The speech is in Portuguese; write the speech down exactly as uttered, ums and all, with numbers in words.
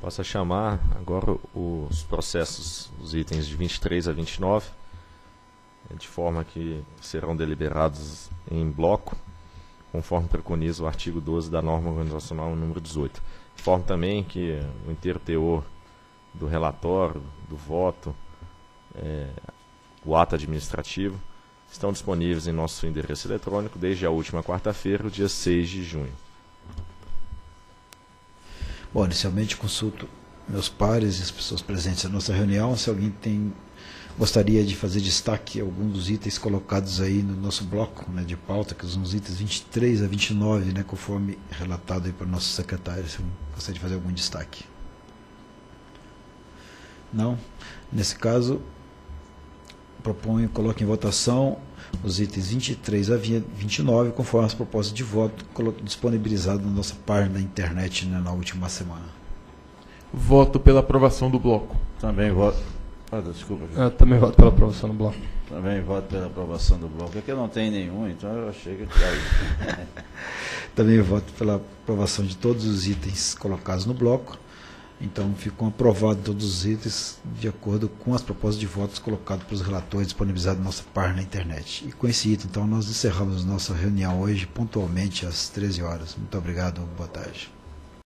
Posso chamar agora os processos, os itens de vinte e três a vinte e nove, de forma que serão deliberados em bloco, conforme preconiza o artigo doze da norma organizacional número dezoito. Informo também que o inteiro teor do relatório, do voto, é, o ato administrativo, estão disponíveis em nosso endereço eletrônico desde a última quarta-feira, o dia seis de junho. Bom, inicialmente consulto meus pares e as pessoas presentes na nossa reunião, se alguém tem, gostaria de fazer destaque a algum dos itens colocados aí no nosso bloco, né, de pauta, que são os itens vinte e três a vinte e nove, né, conforme relatado aí para o nosso secretário, se gostaria de fazer algum destaque. Não? Nesse caso, proponho, coloque em votação os itens vinte e três a vinte e nove, conforme as propostas de voto disponibilizadas na nossa página da internet, né, na última semana. Voto pela aprovação do bloco. Também voto. Ah, desculpa. Eu também voto pela aprovação do bloco. Também voto pela aprovação do bloco. É que eu não tenho nenhum, então eu achei que tinha. Também voto pela aprovação de todos os itens colocados no bloco. Então, ficam aprovados todos os itens de acordo com as propostas de votos colocadas pelos relatores disponibilizados na nossa página na internet. E com esse item, então, nós encerramos nossa reunião hoje, pontualmente às treze horas. Muito obrigado, boa tarde.